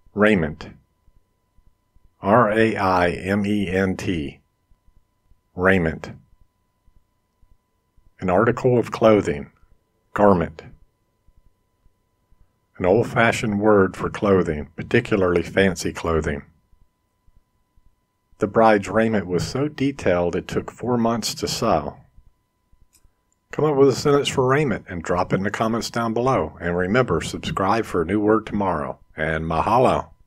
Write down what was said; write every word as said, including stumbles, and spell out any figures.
Raiment. R A I M E N T. Raiment. An article of clothing. Garment. An old-fashioned word for clothing, particularly fancy clothing. The bride's raiment was so detailed it took four months to sew. Come up with a sentence for raiment and drop it in the comments down below. And remember, subscribe for a new word tomorrow. And mahalo!